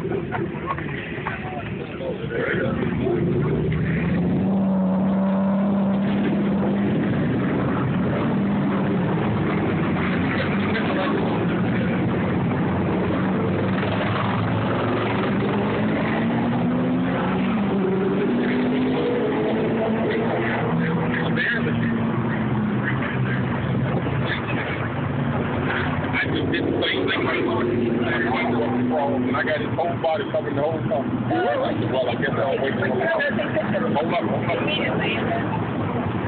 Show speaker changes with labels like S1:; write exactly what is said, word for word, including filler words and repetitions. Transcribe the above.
S1: And I got his whole body covering the whole car. I said, well, I guess I'll wait for him. Hold up, hold up.